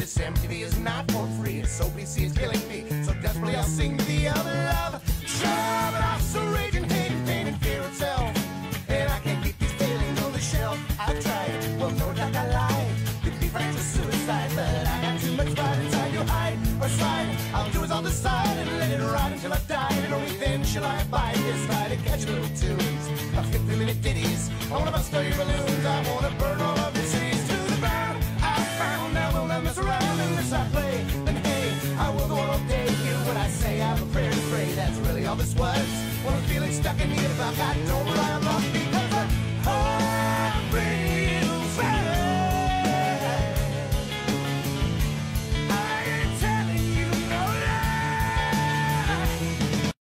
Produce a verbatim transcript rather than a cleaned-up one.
This empty is not for free. It's so B C is killing me. So desperately I'll sing the other love. Sure, but I'm so raging, hating, pain, and fear itself. And I can't keep these feelings on the shelf. I've tried, well, no doubt I lied. Could be friends with suicide, but I got too much pride inside. You hide or slide. I'll do is on the side and let it ride until I die. And only then shall I abide this lie to catch little tunes of fifty minute ditties. I wanna bust all your balloons. I wanna burn all of your cities to the ground. I found I will not mess around unless I play. Then hey, I will go on all day. Hear what I say. I have a prayer to pray. That's really all this was. When I'm feeling stuck in the if I got don't rely on